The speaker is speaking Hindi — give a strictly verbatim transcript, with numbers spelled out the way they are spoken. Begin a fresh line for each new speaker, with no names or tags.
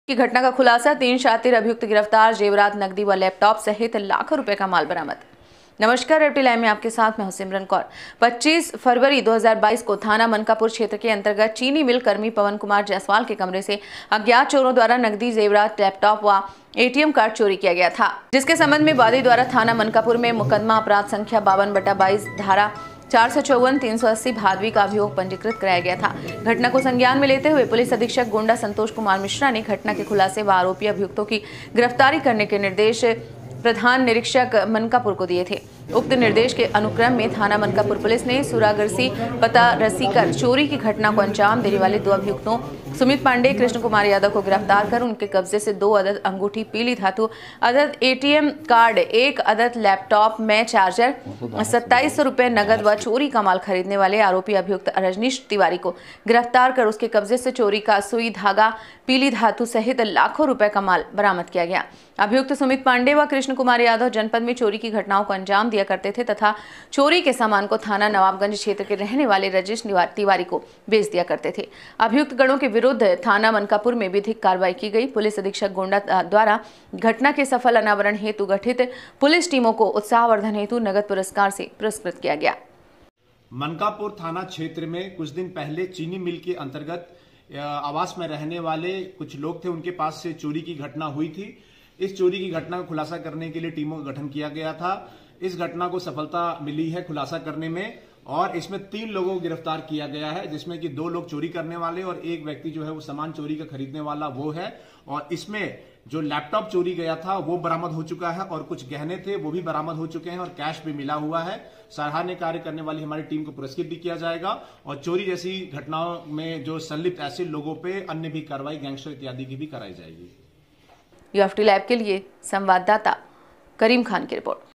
की घटना का खुलासा, तीन शातिर अभियुक्त गिरफ्तार, जेवरात, नकदी व लैपटॉप सहित लाखों रुपए का माल बरामद। नमस्कार, रेवटी लाइव में आपके साथ मैं हूं सिमरन कौर। पच्चीस फरवरी दो हज़ार बाईस को थाना मनकापुर क्षेत्र के अंतर्गत चीनी मिल कर्मी पवन कुमार जायसवाल के कमरे से अज्ञात चोरों द्वारा नकदी, जेवरात, लैपटॉप व एटीएम कार्ड चोरी किया गया था, जिसके संबंध में वादी द्वारा थाना मनकापुर में मुकदमा अपराध संख्या बावन बटा बाईस धारा चार सौ चौवन तीन सौ अस्सी भादवी का अभियोग पंजीकृत कराया गया था। घटना को संज्ञान में लेते हुए पुलिस अधीक्षक गोंडा संतोष कुमार मिश्रा ने घटना के खुलासे व आरोपी अभियुक्तों की गिरफ्तारी करने के निर्देश प्रधान निरीक्षक मनकापुर को दिए थे। उक्त निर्देश के अनुक्रम में थाना मनकापुर पुलिस ने सुरागरसी पता रसीकर चोरी की घटना को अंजाम देने वाले दो अभियुक्तों सुमित पांडे, कृष्ण कुमार यादव को गिरफ्तार कर उनके कब्जे से दो अदद अंगूठी, पीली धातु, अदद एटीएम कार्ड, एक अदद लैपटॉप में चार्जर, सत्ताईस सौ रुपए नगद व चोरी का माल खरीदने वाले आरोपी अभियुक्त रजनीश तिवारी को गिरफ्तार कर उसके कब्जे से चोरी का सुई, धागा, पीली धातु सहित लाखों रुपए का माल बरामद किया गया। अभियुक्त सुमित पांडे व कृष्ण कुमार यादव जनपद में चोरी की घटनाओं को अंजाम दिया करते थे तथा चोरी के सामान को थाना नवाबगंज क्षेत्र के रहने वाले रजनीश तिवारी को बेच दिया करते थे। अभियुक्त गणों के विरुद्ध थाना मनकापुर में विधिक कार्रवाई की गई। पुलिस अधीक्षक गोंडा द्वारा घटना के सफल अनावरण हेतु गठित पुलिस टीमों को उत्साहवर्धन हेतु नगद पुरस्कार से पुरस्कृत किया गया।
मनकापुर थाना क्षेत्र में कुछ दिन पहले चीनी मिल के अंतर्गत आवास में रहने वाले कुछ लोग थे, उनके पास से चोरी की घटना हुई थी। इस चोरी की घटना का खुलासा करने के लिए टीमों का गठन किया गया था। इस घटना को सफलता मिली है खुलासा करने में और इसमें तीन लोगों को गिरफ्तार किया गया है, जिसमें कि दो लोग चोरी करने वाले और एक व्यक्ति जो है वो सामान चोरी का खरीदने वाला वो है। और इसमें जो लैपटॉप चोरी गया था वो बरामद हो चुका है और कुछ गहने थे वो भी बरामद हो चुके हैं और कैश भी मिला हुआ है। सराहनीय कार्य करने वाली हमारी टीम को पुरस्कृत भी किया जाएगा और चोरी जैसी घटनाओं में जो संलिप्त ऐसे लोगों पे अन्य भी कार्रवाई, गैंगस्टर इत्यादि की भी कराई जाएगी।
रेवटी लाइव के लिए संवाददाता करीम खान की रिपोर्ट।